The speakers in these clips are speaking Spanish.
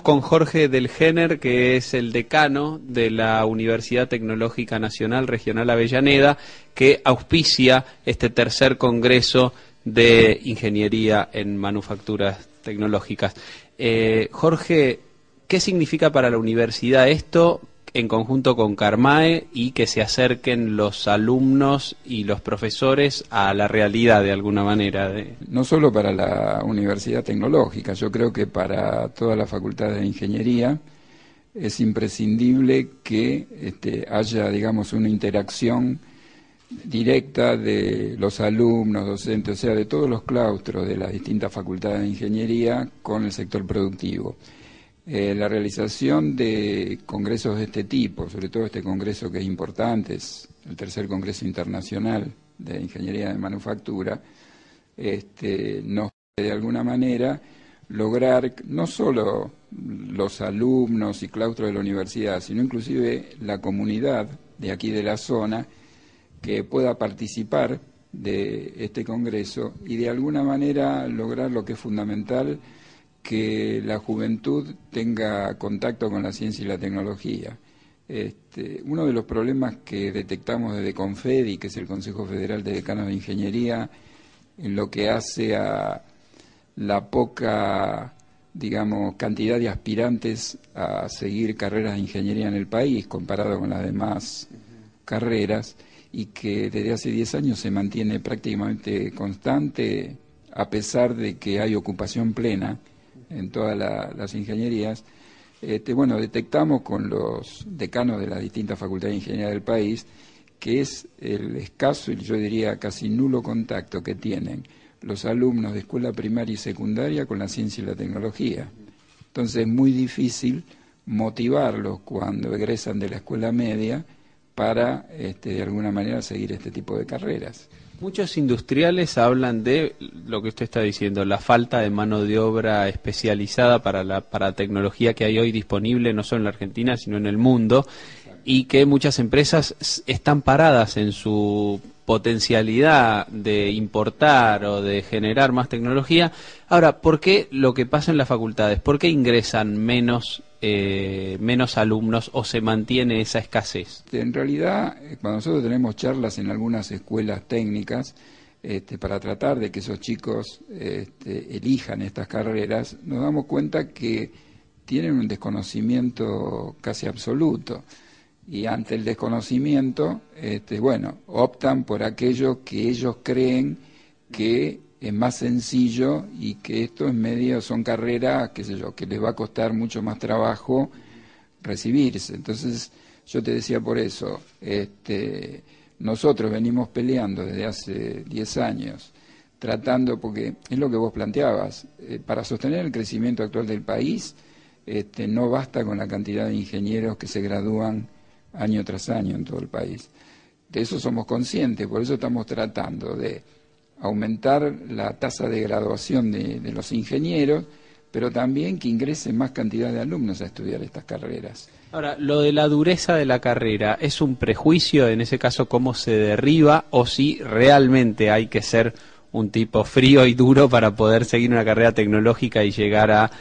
con Jorge Delgener, que es el decano de la Universidad Tecnológica Nacional Regional Avellaneda, que auspicia este tercer congreso de ingeniería en manufacturas tecnológicas. Jorge, ¿qué significa para la universidad esto en conjunto con Carmae y que se acerquen los alumnos y los profesores a la realidad de alguna manera? No solo para la Universidad Tecnológica, yo creo que para toda la Facultad de Ingeniería es imprescindible que haya, digamos, una interacción directa de los alumnos, docentes, o sea, de todos los claustros de las distintas facultades de ingeniería con el sector productivo. La realización de congresos de este tipo, sobre todo este congreso que es importante, es el tercer congreso internacional de ingeniería de manufactura, nos puede de alguna manera lograr no solo los alumnos y claustros de la universidad, sino inclusive la comunidad de aquí de la zona que pueda participar de este congreso y de alguna manera lograr lo que es fundamental, que la juventud tenga contacto con la ciencia y la tecnología. Uno de los problemas que detectamos desde CONFEDI, que es el Consejo Federal de Decanos de Ingeniería, en lo que hace a la poca, digamos, cantidad de aspirantes a seguir carreras de ingeniería en el país, comparado con las demás carreras, y que desde hace 10 años se mantiene prácticamente constante, a pesar de que hay ocupación plena en todas las ingenierías. Bueno, detectamos con los decanos de las distintas facultades de ingeniería del país que es el escaso y yo diría casi nulo contacto que tienen los alumnos de escuela primaria y secundaria con la ciencia y la tecnología. Entonces es muy difícil motivarlos cuando egresan de la escuela media para, de alguna manera, seguir este tipo de carreras. Muchos industriales hablan de lo que usted está diciendo, la falta de mano de obra especializada para la tecnología que hay hoy disponible, no solo en la Argentina, sino en el mundo, y que muchas empresas están paradas en su potencialidad de importar o de generar más tecnología. Ahora, ¿por qué lo que pasa en las facultades? ¿Por qué ingresan menos alumnos o se mantiene esa escasez? En realidad, cuando nosotros tenemos charlas en algunas escuelas técnicas para tratar de que esos chicos elijan estas carreras, nos damos cuenta que tienen un desconocimiento casi absoluto. Y ante el desconocimiento, bueno, optan por aquello que ellos creen que es más sencillo y que esto en medio son carreras, qué sé yo, que les va a costar mucho más trabajo recibirse. Entonces, yo te decía por eso, nosotros venimos peleando desde hace 10 años, tratando, porque es lo que vos planteabas, para sostener el crecimiento actual del país, no basta con la cantidad de ingenieros que se gradúan año tras año en todo el país. De eso somos conscientes, por eso estamos tratando de aumentar la tasa de graduación de los ingenieros, pero también que ingrese más cantidad de alumnos a estudiar estas carreras. Ahora, lo de la dureza de la carrera, ¿es un prejuicio en ese caso cómo se derriba o si realmente hay que ser un tipo frío y duro para poder seguir una carrera tecnológica y llegar a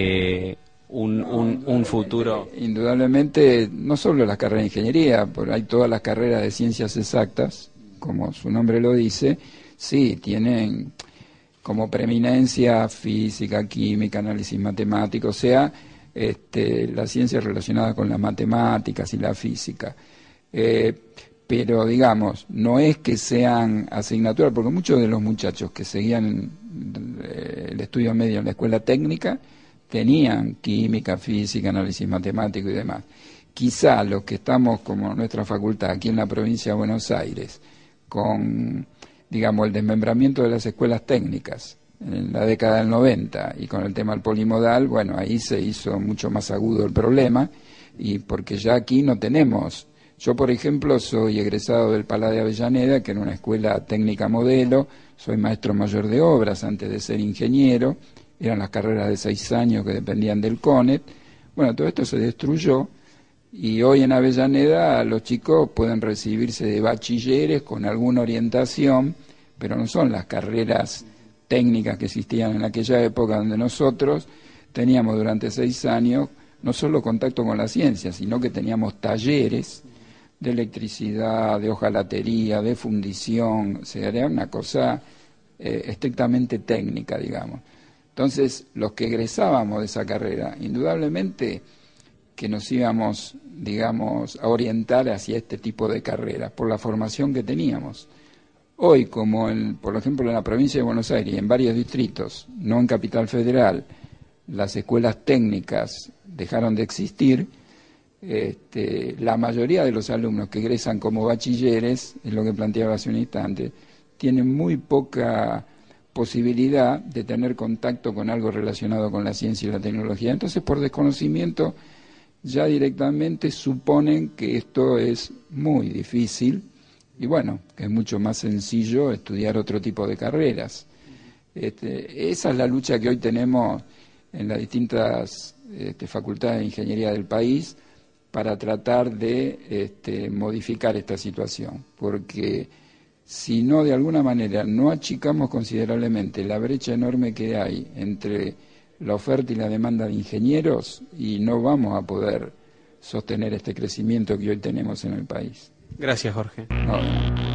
un futuro? Indudablemente, no solo las carreras de ingeniería, pero hay todas las carreras de ciencias exactas, como su nombre lo dice, sí, tienen como preeminencia física, química, análisis matemático, o sea, las ciencias relacionadas con las matemáticas y la física. Pero, digamos, no es que sean asignaturas, porque muchos de los muchachos que seguían el estudio medio en la escuela técnica tenían química, física, análisis matemático y demás. Quizá los que estamos, como nuestra facultad, aquí en la provincia de Buenos Aires, con, digamos, el desmembramiento de las escuelas técnicas en la década del 90 y con el tema del polimodal, bueno, ahí se hizo mucho más agudo el problema, y porque ya aquí no tenemos. Yo, por ejemplo, soy egresado del Palá de Avellaneda, que era una escuela técnica modelo, soy maestro mayor de obras antes de ser ingeniero, eran las carreras de 6 años que dependían del CONET. Bueno, todo esto se destruyó y hoy en Avellaneda los chicos pueden recibirse de bachilleres con alguna orientación, pero no son las carreras técnicas que existían en aquella época donde nosotros teníamos durante 6 años no solo contacto con la ciencia, sino que teníamos talleres de electricidad, de hojalatería, de fundición, o sea, era una cosa estrictamente técnica, digamos. Entonces, los que egresábamos de esa carrera, indudablemente que nos íbamos, digamos, a orientar hacia este tipo de carreras, por la formación que teníamos. Hoy, como por ejemplo en la provincia de Buenos Aires y en varios distritos, no en Capital Federal, las escuelas técnicas dejaron de existir, la mayoría de los alumnos que egresan como bachilleres, es lo que planteaba hace un instante, tienen muy poca posibilidad de tener contacto con algo relacionado con la ciencia y la tecnología. Entonces, por desconocimiento, ya directamente suponen que esto es muy difícil y bueno, que es mucho más sencillo estudiar otro tipo de carreras. Esa es la lucha que hoy tenemos en las distintas facultades de ingeniería del país para tratar de modificar esta situación, porque si no, de alguna manera, no achicamos considerablemente la brecha enorme que hay entre la oferta y la demanda de ingenieros, y no vamos a poder sostener este crecimiento que hoy tenemos en el país. Gracias, Jorge. No.